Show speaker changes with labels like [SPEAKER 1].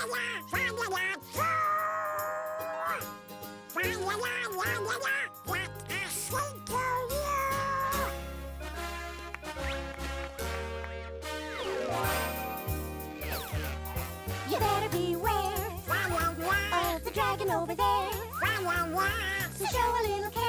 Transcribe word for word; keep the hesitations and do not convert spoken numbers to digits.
[SPEAKER 1] You better beware of the dragon over there. So show a little care.